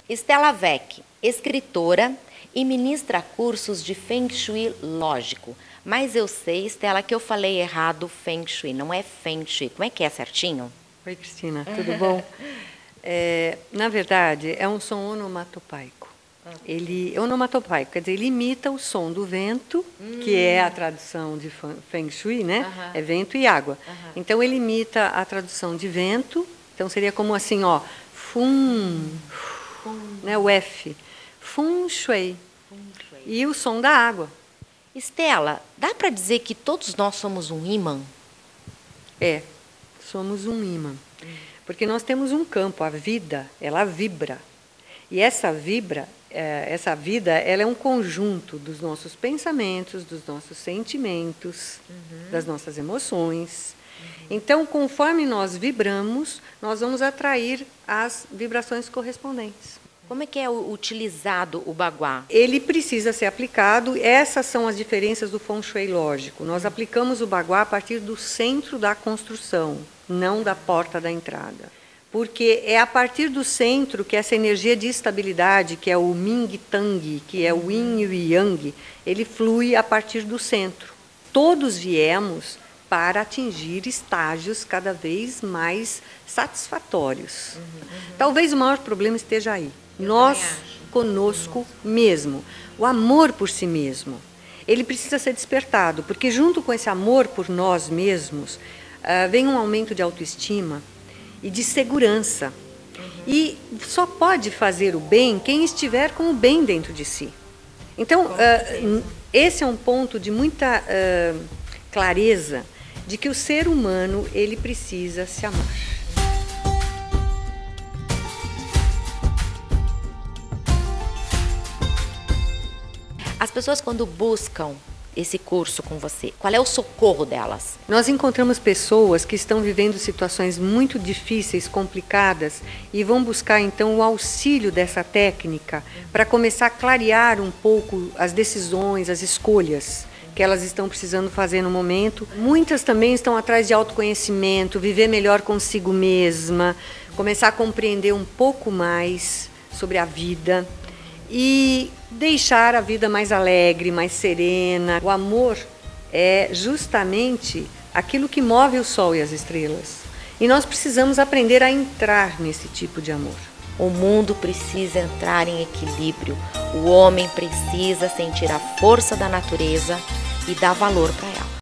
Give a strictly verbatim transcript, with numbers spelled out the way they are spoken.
Estela Weck, escritora e ministra cursos de Feng Shui lógico. Mas eu sei, Estela, que eu falei errado Feng Shui, não é Feng Shui. Como é que é certinho? Oi, Cristina, tudo bom? É, na verdade, é um som onomatopaico. Ele, onomatopaico, quer dizer, ele imita o som do vento, hum. que é a tradução de Feng Shui, né? Uh-huh. É vento e água. Uh-huh. Então, ele imita a tradução de vento, então seria como assim, ó, fum, fum. Né, o F, feng shui, e o som da água. Estela, dá para dizer que todos nós somos um ímã? É, somos um ímã. Porque nós temos um campo, a vida, ela vibra. E essa vibra, essa vida, ela é um conjunto dos nossos pensamentos, dos nossos sentimentos, uhum. das nossas emoções. Uhum. Então, conforme nós vibramos, nós vamos atrair as vibrações correspondentes. Como é que é utilizado o baguá? Ele precisa ser aplicado, essas são as diferenças do Feng Shui lógico. Nós aplicamos o baguá a partir do centro da construção, não da porta da entrada. Porque é a partir do centro que essa energia de estabilidade, que é o Ming Tang, que é o Yin e o Yang, ele flui a partir do centro. Todos viemos para atingir estágios cada vez mais satisfatórios. Uhum, uhum. Talvez o maior problema esteja aí. Eu Nós, conosco mesmo. O amor por si mesmo. Ele precisa ser despertado, porque junto com esse amor por nós mesmos, uh, vem um aumento de autoestima e de segurança. Uhum. E só pode fazer o bem quem estiver com o bem dentro de si. Então, uh, esse é um ponto de muita uh, clareza de que o ser humano, ele precisa se amar. As pessoas, quando buscam esse curso com você, qual é o socorro delas? Nós encontramos pessoas que estão vivendo situações muito difíceis, complicadas, e vão buscar então o auxílio dessa técnica para começar a clarear um pouco as decisões, as escolhas que elas estão precisando fazer no momento. Muitas também estão atrás de autoconhecimento, viver melhor consigo mesma, começar a compreender um pouco mais sobre a vida e deixar a vida mais alegre, mais serena. O amor é justamente aquilo que move o sol e as estrelas. E nós precisamos aprender a entrar nesse tipo de amor. O mundo precisa entrar em equilíbrio. O homem precisa sentir a força da natureza e dar valor para ela.